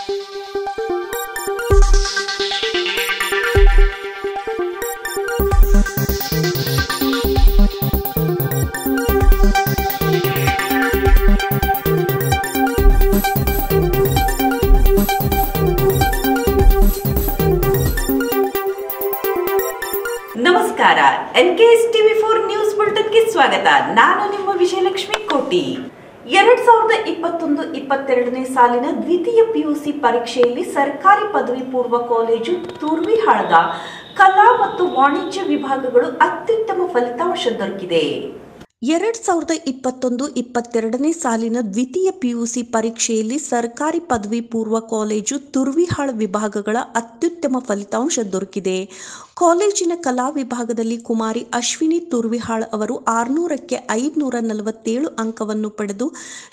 ನಮಸ್ಕಾರ, ಎನ್ಕೆಎಸ್ ಟಿವಿ4 ನ್ಯೂಸ್ ಬುಲೆಟಿನ್ಗೆ ಸ್ವಾಗತ. ನಾನು ನಿಮ್ಮ ವಿಜಯಲಕ್ಷ್ಮಿ ಕೋಟಿ. 2021-22ನೇ ಸಾಲಿನ ದ್ವಿತೀಯ ಪಿಯುಸಿ ಪರೀಕ್ಷೆಯಲ್ಲಿ ಸರ್ಕಾರಿ ಪದವಿ ಪೂರ್ವ ಕಾಲೇಜು ತುರ್ವಿಹಾಳದ ಕಲಾ ಮತ್ತು ವಾಣಿಜ್ಯ ವಿಭಾಗಗಳು ಅತ್ಯುತ್ತಮ ಫಲಿತಾಂಶ ದೊರಕಿದೆ. 2021-22ನೇ ಸಾಲಿನ ದ್ವಿತೀಯ ಪಿಯುಸಿ ಪರೀಕ್ಷೆಯಲ್ಲಿ ಸರ್ಕಾರಿ ಪದವಿ ಪೂರ್ವ ಕಾಲೇಜು ತುರ್ವಿಹಾಳ ವಿಭಾಗಗಳ ಅತ್ಯುತ್ತಮ ಫಲಿತಾಂಶ ದೊರಕಿದೆ. ಕಾಲೇಜಿನ ಕಲಾ ವಿಭಾಗದಲ್ಲಿ ಕುಮಾರಿ ಅಶ್ವಿನಿ ತುರ್ವಿಹಾಳ್ ಅವರು 600ಕ್ಕೆ 547 ಅಂಕವನ್ನು ಪಡೆದು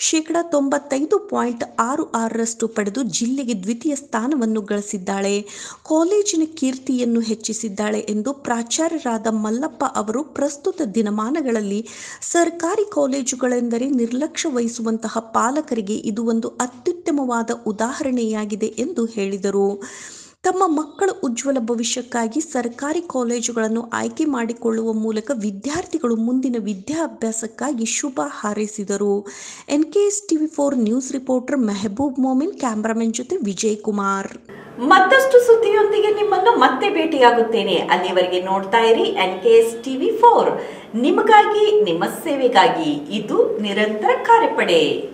ಶೇಕಡಾ 95.66% ಪಡೆದು ಜಿಲ್ಲೆಗೆ ದ್ವಿತೀಯ ಸ್ಥಾನವನ್ನು ಗಳಿಸಿದ್ದಾಳೆ. ಕಾಲೇಜಿನ ಕೀರ್ತಿಯನ್ನು ಹೆಚ್ಚಿಸಿದ್ದಾಳೆ ಎಂದು ಪ್ರಾಚಾರ್ಯರಾದ ಮಲ್ಲಪ್ಪ ಅವರು ಪ್ರಸ್ತುತ ದಿನಮಾನಗಳಲ್ಲಿ ಸರ್ಕಾರಿ ಕಾಲೇಜುಗಳೆಂದರೆ ನಿರ್ಲಕ್ಷ್ಯ ವಹಿಸುವಂತಹ ಪಾಲಕರಿಗೆ ಇದು ಒಂದು ಅತ್ಯುತ್ತಮವಾದ ಉದಾಹರಣೆಯಾಗಿದೆ ಎಂದು ಹೇಳಿದರು. ತಮ್ಮ ಮಕ್ಕಳ ಉಜ್ವಲ ಭವಿಷ್ಯಕ್ಕಾಗಿ ಸರ್ಕಾರಿ ಕಾಲೇಜುಗಳನ್ನು ಆಯ್ಕೆ ಮಾಡಿಕೊಳ್ಳುವ ಮೂಲಕ ವಿದ್ಯಾರ್ಥಿಗಳು ಮುಂದಿನ ವಿದ್ಯಾಭ್ಯಾಸಕ್ಕಾಗಿ ಶುಭ ಹಾರೈಸಿದರು. ಎನ್ಕೆಎಸ್ ಟಿವಿ4 news reporter Mehboob Momin, cameraman ಜೊತೆ ವಿಜಯ್ ಕುಮಾರ್. ಮತ್ತಷ್ಟು ಸುದ್ದಿಯೊಂದಿಗೆ ನಿಮ್ಮನ್ನು ಮತ್ತೆ ಭೇಟಿಯಾಗುತ್ತೇನೆ. ಅಲ್ಲಿವರೆಗೆ ನೋಡ್ತಾ ಇರಿ ಎನ್ಕೆಎಸ್ ಟಿವಿ4, ನಿಮಗಾಗಿ, ನಿಮ್ಮ ಸೇವೆಗಾಗಿ. ಇದು ನಿರಂತರ ಕಾರ್ಯಪಡೆ.